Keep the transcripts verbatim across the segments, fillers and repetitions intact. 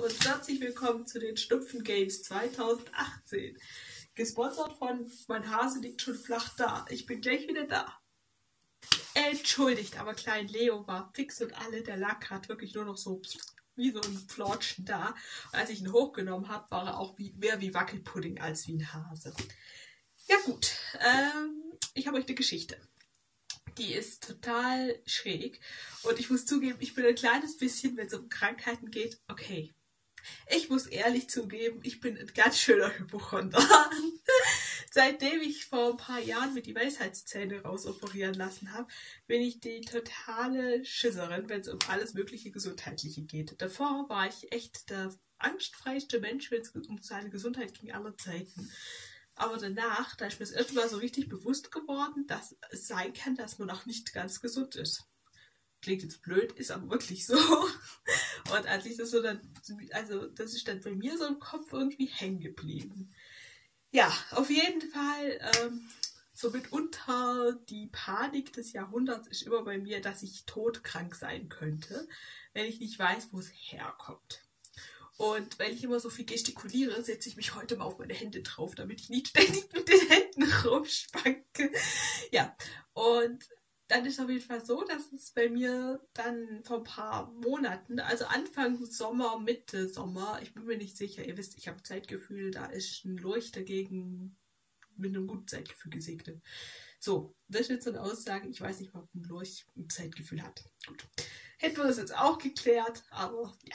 und herzlich willkommen zu den Schnupfen Games zweitausendachtzehn. Gesponsert von Mein Hase liegt schon flach da. Ich bin gleich wieder da. Entschuldigt, aber Klein Leo war fix und alle. Der lag gerade wirklich nur noch so wie so ein Flotschen da. Und als ich ihn hochgenommen habe, war er auch wie, mehr wie Wackelpudding als wie ein Hase. Ja gut, ähm, ich habe euch eine Geschichte. Die ist total schräg. Und ich muss zugeben, ich bin ein kleines bisschen, wenn es um Krankheiten geht, okay. Ich muss ehrlich zugeben, ich bin ein ganz schöner Hypochonder. Seitdem ich vor ein paar Jahren mit die Weisheitszähne rausoperieren lassen habe, bin ich die totale Schisserin, wenn es um alles mögliche Gesundheitliche geht. Davor war ich echt der angstfreiste Mensch, wenn es um seine Gesundheit ging aller Zeiten. Aber danach, da ist mir das erste Mal so richtig bewusst geworden, dass es sein kann, dass man auch nicht ganz gesund ist. Klingt jetzt blöd, ist aber wirklich so. Und als ich das so dann, also das ist dann bei mir so im Kopf irgendwie hängen geblieben. Ja, auf jeden Fall, ähm, so mitunter die Panik des Jahrhunderts ist immer bei mir, dass ich todkrank sein könnte, wenn ich nicht weiß, wo es herkommt. Und weil ich immer so viel gestikuliere, setze ich mich heute mal auf meine Hände drauf, damit ich nicht ständig mit den Händen rumspanke. Ja, und dann ist es auf jeden Fall so, dass es bei mir dann vor ein paar Monaten, also Anfang Sommer, Mitte Sommer, ich bin mir nicht sicher, ihr wisst, ich habe Zeitgefühl, da ist ein Lurch dagegen mit einem guten Zeitgefühl gesegnet. So, das ist jetzt so eine Aussage, ich weiß nicht, ob ein Lurch ein Zeitgefühl hat. Gut, hätten wir das jetzt auch geklärt, aber ja.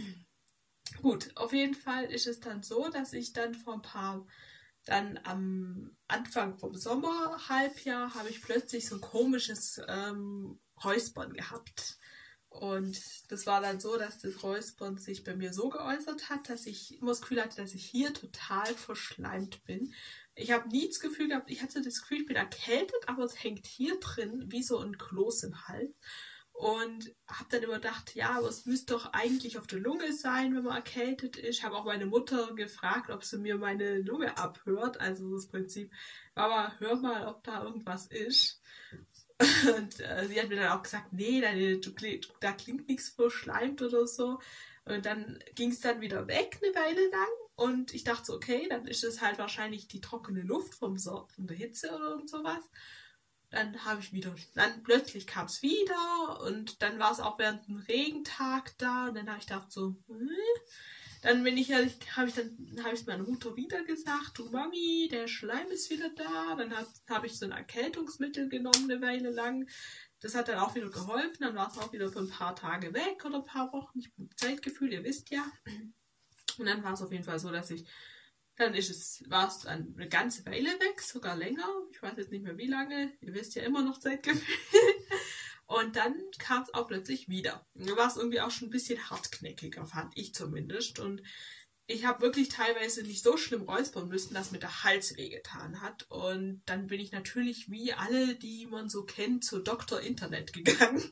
Gut, auf jeden Fall ist es dann so, dass ich dann vor ein paar, dann am Anfang vom Sommerhalbjahr habe ich plötzlich so ein komisches ähm, Räuspern gehabt. Und das war dann so, dass das Räuspern sich bei mir so geäußert hat, dass ich immer das Gefühl hatte, dass ich hier total verschleimt bin. Ich habe nie das Gefühl gehabt, ich hatte das Gefühl, ich bin erkältet, aber es hängt hier drin wie so ein Kloß im Hals. Und habe dann immer gedacht, ja, aber es müsste doch eigentlich auf der Lunge sein, wenn man erkältet ist. Ich habe auch meine Mutter gefragt, ob sie mir meine Lunge abhört. Also das Prinzip, Mama, hör mal, ob da irgendwas ist. Und äh, sie hat mir dann auch gesagt, nee, deine, du, da klingt nichts verschleimt oder so. Und dann ging es dann wieder weg eine Weile lang. Und ich dachte so, okay, dann ist es halt wahrscheinlich die trockene Luft vom so von der Hitze oder irgend sowas. Dann habe ich wieder, dann plötzlich kam es wieder und dann war es auch während einem Regentag da und dann habe ich gedacht so, hm. Dann bin ich ja, habe ich dann, habe ich meiner Mutter wieder gesagt, du Mami, der Schleim ist wieder da. Dann habe hab ich so ein Erkältungsmittel genommen eine Weile lang. Das hat dann auch wieder geholfen, dann war es auch wieder für ein paar Tage weg oder ein paar Wochen. Ich bin Zeitgefühl, ihr wisst ja. Und dann war es auf jeden Fall so, dass ich Dann ist es, war es eine ganze Weile weg, sogar länger. Ich weiß jetzt nicht mehr wie lange. Ihr wisst ja immer noch Zeitgefühl. Und dann kam es auch plötzlich wieder. Da war es irgendwie auch schon ein bisschen hartknäckiger, fand ich zumindest. Und ich habe wirklich teilweise nicht so schlimm räuspern müssen, dass mir der Hals wehgetan hat. Und dann bin ich natürlich wie alle, die man so kennt, zu Doktor Internet gegangen.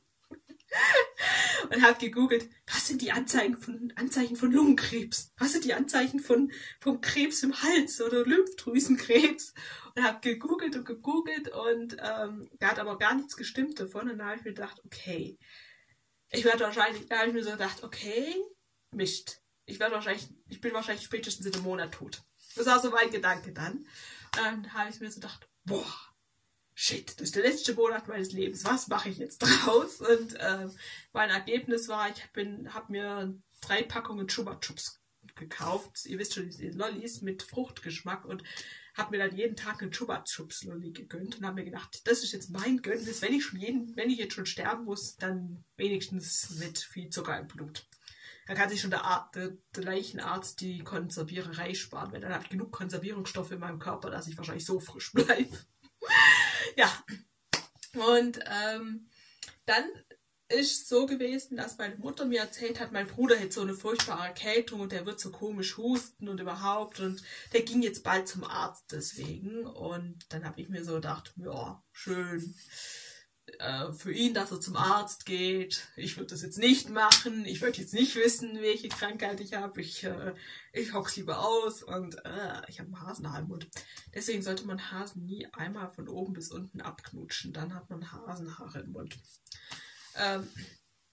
Und habe gegoogelt, was sind die Anzeichen von, Anzeichen von Lungenkrebs? Was sind die Anzeichen von, von Krebs im Hals oder Lymphdrüsenkrebs? Und habe gegoogelt und gegoogelt und ähm, da hat aber gar nichts gestimmt davon. Und da habe ich mir gedacht, okay, ich werde wahrscheinlich, da habe ich mir so gedacht, okay, Mist. Ich werde wahrscheinlich, ich bin wahrscheinlich spätestens in einem Monat tot. Das war so mein Gedanke dann. Und dann habe ich mir so gedacht, boah, shit, das ist der letzte Monat meines Lebens. Was mache ich jetzt draus? Und äh, mein Ergebnis war, ich habe mir drei Packungen Chupa Chups gekauft. Ihr wisst schon, die Lollis mit Fruchtgeschmack und habe mir dann jeden Tag eine Chupa Chups Lolli gegönnt und habe mir gedacht, das ist jetzt mein Gönnnis. Wenn ich schon jeden, wenn ich jetzt schon sterben muss, dann wenigstens mit viel Zucker im Blut. Da kann sich schon der, Ar der, der Leichenarzt die Konserviererei sparen, weil er hat genug Konservierungsstoffe in meinem Körper, dass ich wahrscheinlich so frisch bleibe. Ja, und ähm, dann ist so gewesen, dass meine Mutter mir erzählt hat, mein Bruder hätte so eine furchtbare Erkältung und der wird so komisch husten und überhaupt und der ging jetzt bald zum Arzt deswegen. Und dann habe ich mir so gedacht, ja, schön äh, für ihn, dass er zum Arzt geht. Ich würde das jetzt nicht machen, ich würde jetzt nicht wissen, welche Krankheit ich habe. Ich, äh, ich hock's lieber aus und äh, ich habe einen Hasenhaar im Mund. Deswegen sollte man Hasen nie einmal von oben bis unten abknutschen, dann hat man Hasenhaare im Mund. Ähm,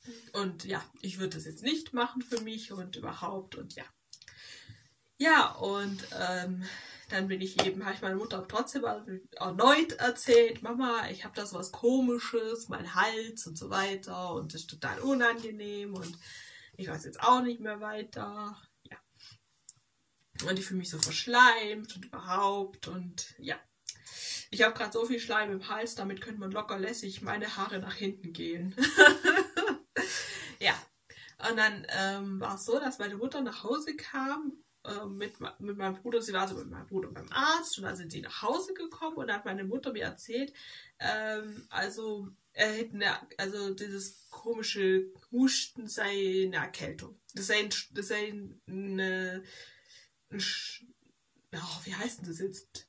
Und ja, ich würde das jetzt nicht machen für mich und überhaupt und ja. Ja, und ähm, dann bin ich eben, habe ich meiner Mutter trotzdem erneut erzählt, Mama, ich habe da so was Komisches, mein Hals und so weiter und das ist total unangenehm und ich weiß jetzt auch nicht mehr weiter. Ja. Und ich fühle mich so verschleimt und überhaupt und ja. Ich habe gerade so viel Schleim im Hals, damit könnte man locker lässig meine Haare nach hinten gehen. Ja. Und dann ähm, war es so, dass meine Mutter nach Hause kam äh, mit, mit meinem Bruder. Sie war so mit meinem Bruder beim Arzt und dann sind sie nach Hause gekommen und dann hat meine Mutter mir erzählt, ähm, also, er hätte eine, also dieses komische Husten sei eine Erkältung. Das sei, ein, das sei eine, ein, oh, wie heißt denn das jetzt?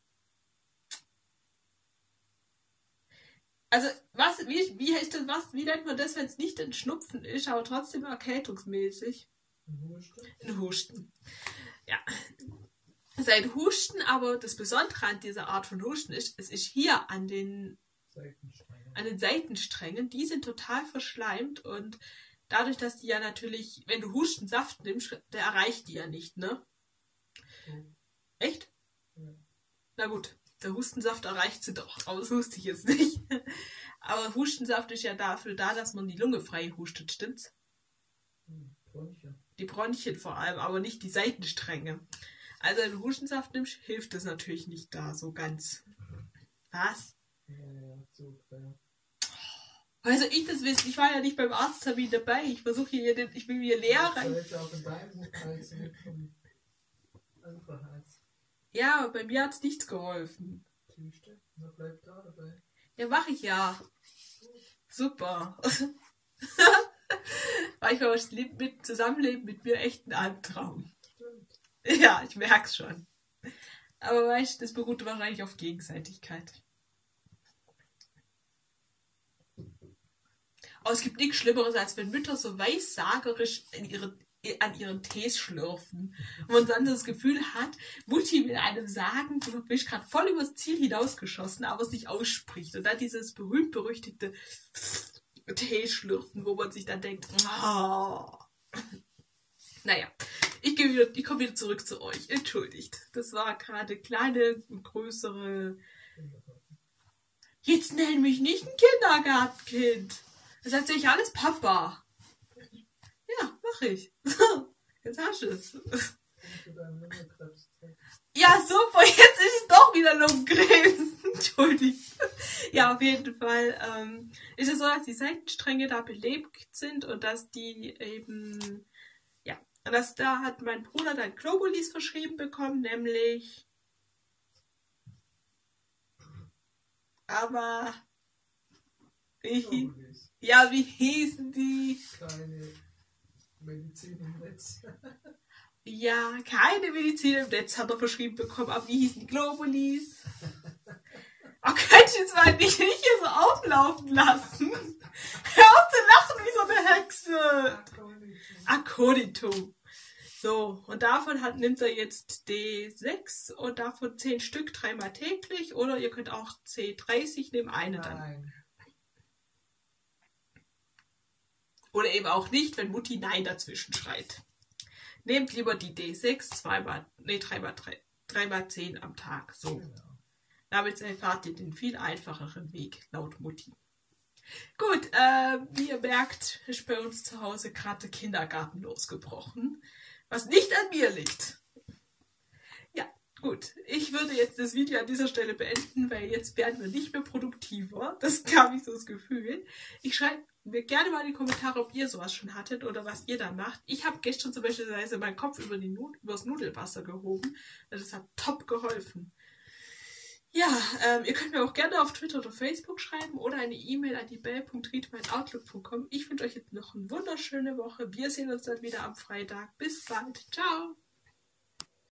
Also, was, wie, wie heißt das, was, wie nennt man das, wenn es nicht ein Schnupfen ist, aber trotzdem erkältungsmäßig? Ein Husten. Ein Husten. Ja. Es ist ein Husten, aber das Besondere an dieser Art von Husten ist, es ist hier an den, an den Seitensträngen, die sind total verschleimt und dadurch, dass die ja natürlich, wenn du Hustensaft nimmst, der erreicht die ja nicht, ne? Mhm. Echt? Ja. Na gut. Der Hustensaft erreicht sie doch, aber das wusste ich jetzt nicht. Aber Hustensaft ist ja dafür da, dass man die Lunge frei hustet, stimmt's? Bronchien. Die Bronchien vor allem, aber nicht die Seitenstränge. Also wenn du Hustensaft nimmst, hilft das natürlich nicht da so ganz. Was? Ja, ja, so ungefähr. Also ich das wissen, ich war ja nicht beim Arzttermin dabei. Ich versuche hier, den, ich will mir leer rein. Das ist auch in deinem Hals, nicht vom anderen Hals. Ja, bei mir hat es nichts geholfen. Tüchte, na bleib da dabei. Ja, mache ich ja. Super. Manchmal ist das Leben mit, Zusammenleben mit mir echt ein Albtraum. Stimmt. Ja, ich merk's schon. Aber weißt du, das beruht wahrscheinlich auf Gegenseitigkeit. Aber es gibt nichts Schlimmeres, als wenn Mütter so weissagerisch in ihre, an ihren Tees schlürfen. Und man dann das Gefühl hat, Mutti will einem sagen, du bist gerade voll übers Ziel hinausgeschossen, aber es nicht ausspricht. Und dann dieses berühmt-berüchtigte Teeschlürfen, wo man sich dann denkt, oh. Naja, ich, gehe wieder, ich komme wieder zurück zu euch. Entschuldigt. Das war gerade kleine und größere... Jetzt nenn mich nicht ein Kindergartenkind. Das sagt sich alles Papa. Ja, mach ich. Jetzt hast du es. Ja, super, jetzt ist es doch wieder Lungenkrebs. Entschuldigt. Ja, auf jeden Fall ähm, ist es so, dass die Seitenstränge da belebt sind und dass die eben, ja, und dass da hat mein Bruder dann Globulis verschrieben bekommen, nämlich, aber, ich, ja, wie hießen die? Keine Medizin im Netz. Ja, keine Medizin im Netz hat er verschrieben bekommen, aber wie hießen die Globulis? Oh, könnt ihr jetzt mal nicht, nicht hier so auflaufen lassen? Hör auf zu lachen wie so eine Hexe. Akonitum. So, und davon hat, nimmt er jetzt D sechs und davon zehn Stück dreimal täglich oder ihr könnt auch C dreißig nehmen, eine dann. Nein. Oder eben auch nicht, wenn Mutti Nein dazwischen schreit. Nehmt lieber die D sechs zweimal, nee, dreimal, drei, dreimal zehn am Tag. So. Genau. Damit erfahrt ihr den viel einfacheren Weg, laut Mutti. Gut, äh, wie ihr merkt, ist bei uns zu Hause gerade der Kindergarten losgebrochen. Was nicht an mir liegt. Ja, gut. Ich würde jetzt das Video an dieser Stelle beenden, weil jetzt werden wir nicht mehr produktiver. Das gab ich so das Gefühl. Ich schreibe mir gerne mal in die Kommentare, ob ihr sowas schon hattet oder was ihr da macht. Ich habe gestern zum Beispiel meinen Kopf über, die Nud über das Nudelwasser gehoben. Das hat top geholfen. Ja, ähm, ihr könnt mir auch gerne auf Twitter oder Facebook schreiben oder eine E-Mail an die bell punkt ried at outlook punkt com. Ich wünsche euch jetzt noch eine wunderschöne Woche. Wir sehen uns dann wieder am Freitag. Bis bald. Ciao.